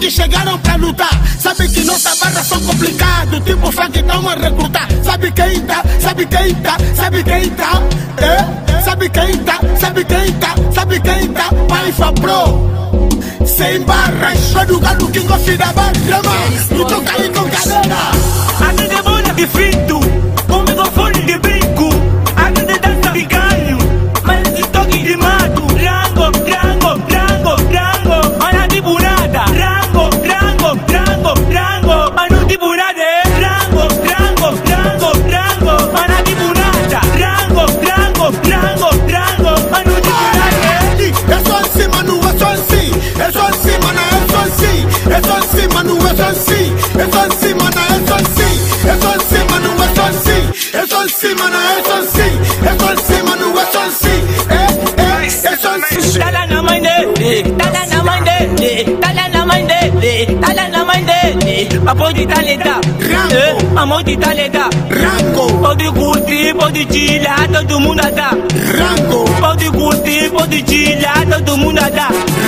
que chegaram pra lutar. Sabe que nossa barra são complicado, tipo funk tão a recrutar. Sabe quem tá, sabe quem tá, sabe quem tá, sabe quem tá, sabe quem tá, sabe quem tá, Paifa Pro. Sem barras, vai no gado que gosta da barra, não toca aí com galera. Aqui de bola de frito, com microfone de brinco. Aqui de dança de ganho, mas de toque de mato. Rango, rango, rango, rango, mas não tipo nada. Rango, rango, rango, rango, mas não tipo nada. Rango, rango, rango, rango, mas não tipo nada. Rango, rango, rango, rango, mas não tipo nada. É só assim, mano, é só assim. É só assim, mano, é só assim. É só assim, mano, é só assim. É só assim, mano, é só assim. É só assim, mano, é só assim. É só assim, mano, é só assim. É só assim, mano, é só assim. É só assim. Tá lá na mãe dele, tá lá na mãe dele, tá lá na mãe dele, tá lá na mãe dele. Mas pode talenta, amor de talenta. Rango, Pode curtir, pode tirar, todo mundo dá. rango, Pode curtir, pode tirar, todo mundo dá.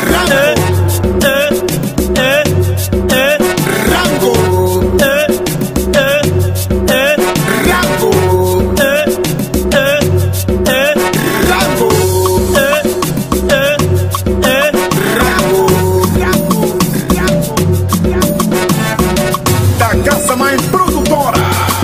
rango, Casa Mãe Produtora.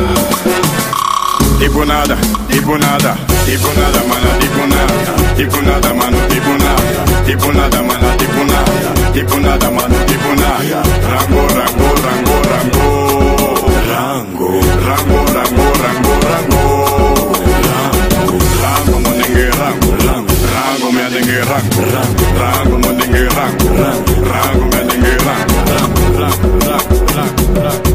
Tipo nada, tipo nada, tipo nada, mano, tipo nada, tipo nada, mano, tipo nada, tipo nada, mano, tipo nada, tipo nada, mano, tipo nada. Rango, rango, rango, rango, rango, rango, rango, rango, rango, rango, rango, monengue, rango, rango, rango, me adengue, rango, rango, rango, monengue, rango, rango, rango, me adengue, rango, rango, rango, rango, rango.